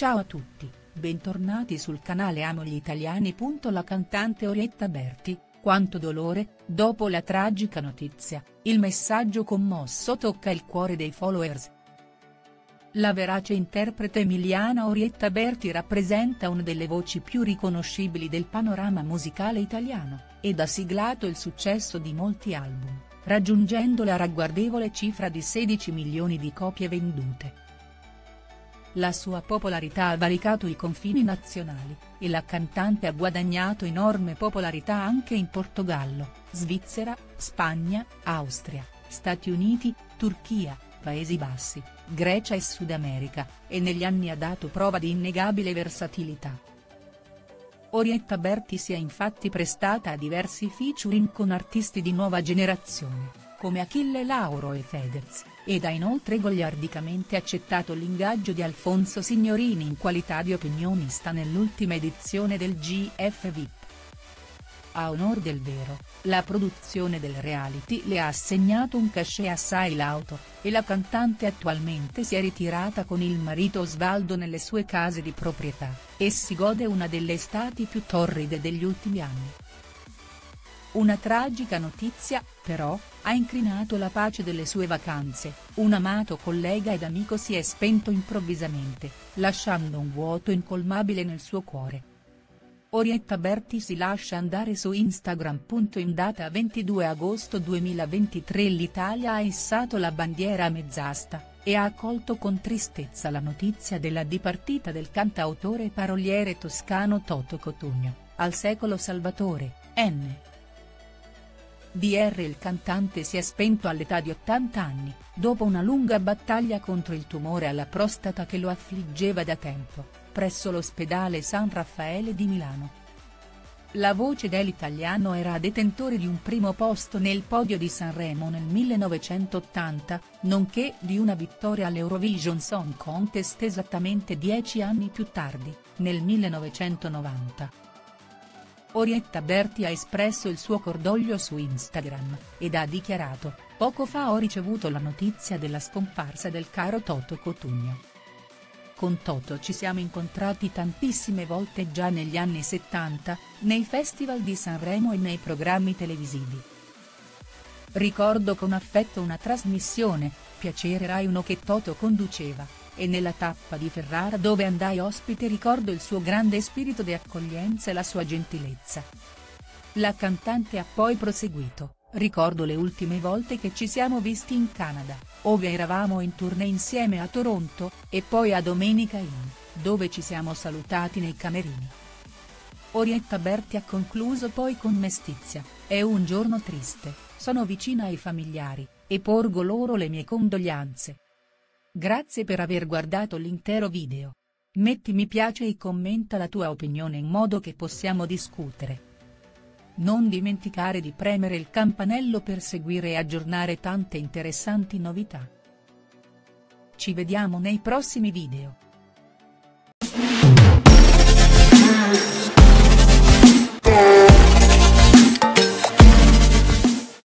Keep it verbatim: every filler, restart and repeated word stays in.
Ciao a tutti, bentornati sul canale Amo gli Italiani. La cantante Orietta Berti, quanto dolore, dopo la tragica notizia, il messaggio commosso tocca il cuore dei followers. La verace interprete emiliana Orietta Berti rappresenta una delle voci più riconoscibili del panorama musicale italiano, ed ha siglato il successo di molti album, raggiungendo la ragguardevole cifra di sedici milioni di copie vendute. La sua popolarità ha valicato i confini nazionali, e la cantante ha guadagnato enorme popolarità anche in Portogallo, Svizzera, Spagna, Austria, Stati Uniti, Turchia, Paesi Bassi, Grecia e Sud America, e negli anni ha dato prova di innegabile versatilità. Orietta Berti si è infatti prestata a diversi featuring con artisti di nuova generazione, come Achille Lauro e Fedez, ed ha inoltre goliardicamente accettato l'ingaggio di Alfonso Signorini in qualità di opinionista nell'ultima edizione del G F V I P. A onor del vero, la produzione del reality le ha assegnato un cachet assai lauto, e la cantante attualmente si è ritirata con il marito Osvaldo nelle sue case di proprietà, e si gode una delle estati più torride degli ultimi anni. Una tragica notizia, però, ha incrinato la pace delle sue vacanze: un amato collega ed amico si è spento improvvisamente, lasciando un vuoto incolmabile nel suo cuore. Orietta Berti si lascia andare su Instagram. In data ventidue agosto duemilaventitré l'Italia ha issato la bandiera a mezz'asta, e ha accolto con tristezza la notizia della dipartita del cantautore e paroliere toscano Toto Cutugno, al secolo salvatore, N. D R Il cantante si è spento all'età di ottanta anni, dopo una lunga battaglia contro il tumore alla prostata che lo affliggeva da tempo, presso l'ospedale San Raffaele di Milano. La voce dell'italiano era detentore di un primo posto nel podio di Sanremo nel millenovecentottanta, nonché di una vittoria all'Eurovision Song Contest esattamente dieci anni più tardi, nel millenovecentonovanta. Orietta Berti ha espresso il suo cordoglio su Instagram, ed ha dichiarato: "Poco fa ho ricevuto la notizia della scomparsa del caro Toto Cutugno. Con Toto ci siamo incontrati tantissime volte già negli anni settanta, nei festival di Sanremo e nei programmi televisivi. Ricordo con affetto una trasmissione, Piacere Rai uno che Toto conduceva, e nella tappa di Ferrara dove andai ospite ricordo il suo grande spirito di accoglienza e la sua gentilezza." La cantante ha poi proseguito: "Ricordo le ultime volte che ci siamo visti in Canada, ove eravamo in tournée insieme a Toronto, e poi a Domenica Inn, dove ci siamo salutati nei camerini." Orietta Berti ha concluso poi con mestizia: "È un giorno triste, sono vicina ai familiari, e porgo loro le mie condoglianze. Grazie per aver guardato l'intero video. Metti mi piace e commenta la tua opinione in modo che possiamo discutere. Non dimenticare di premere il campanello per seguire e aggiornare tante interessanti novità. Ci vediamo nei prossimi video.